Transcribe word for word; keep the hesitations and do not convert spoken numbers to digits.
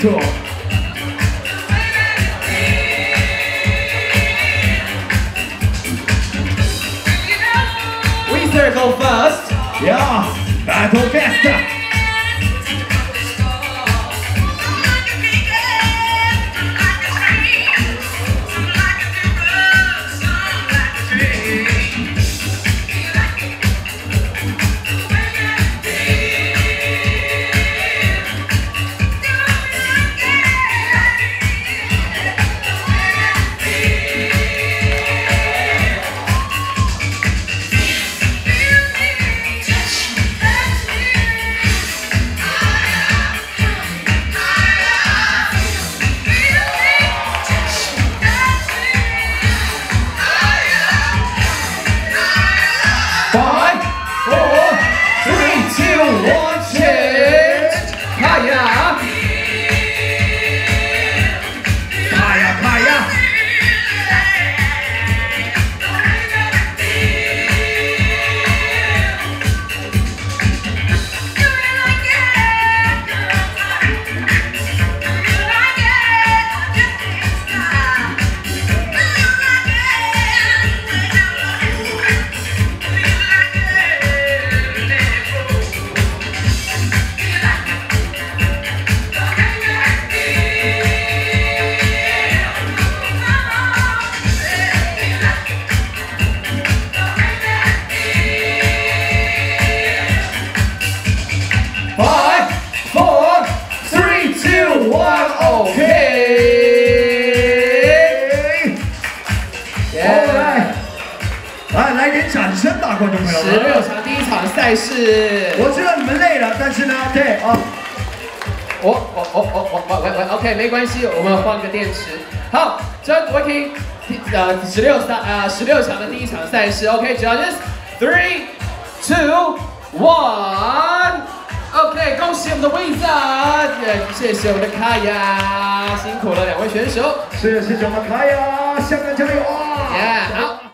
错。 We circle first. Yeah, battle best. Five, four, three, two, one, change. Kaya. Kaya, Kaya. Five, four, three, two, one, okay. Alright， 来来点掌声吧，观众朋友们。 十六场第一场赛事， 我知道你们累了，但是呢，对啊， 我我我我我我我 OK 没关系，我们换个电池。好 ，Just working， 呃十六场呃十六场的第一场赛事 ，OK，Judges three two one。OK， 恭喜我们的威仔，也谢谢我们的卡亚，辛苦了两位选手。 是谢谢我们卡雅，香港加油啊！ Yeah， 好。